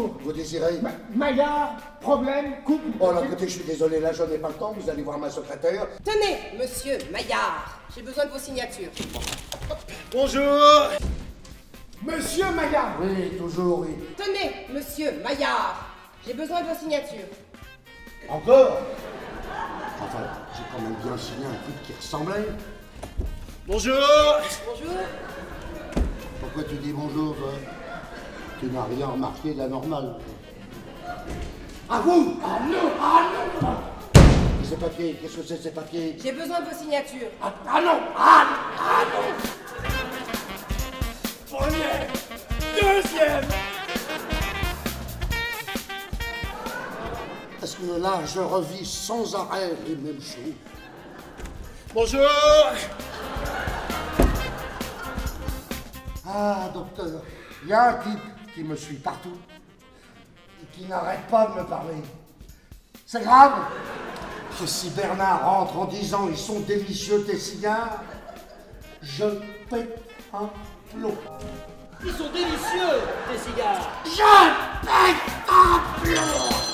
Bonjour. Vous désirez? Maillard, problème, couple. Oh, là, écoutez, je suis désolé, là, je n'ai pas le temps, vous allez voir ma secrétaire. Tenez, monsieur Maillard, j'ai besoin de vos signatures. Bonjour. Monsieur Maillard. Oui, toujours, oui. Tenez, monsieur Maillard, j'ai besoin de vos signatures. Encore? Enfin, j'ai quand même bien signé un truc qui ressemblait. Bonjour. Bonjour. Pourquoi tu dis bonjour, toi? Tu n'as rien remarqué d'anormal. À vous! Ah non! Ah non! Et ces papiers, qu'est-ce que c'est ces papiers? J'ai besoin de vos signatures. Ah non! Ah non! Premier. Deuxième. Parce que là, je revis sans arrêt les mêmes choses. Bonjour. Ah, docteur, il y a un type qui me suit partout et qui n'arrête pas de me parler. C'est grave. Et si Bernard rentre en disant ils sont délicieux tes cigares, je pète un plomb. Ils sont délicieux, tes cigares. Je pète un plomb.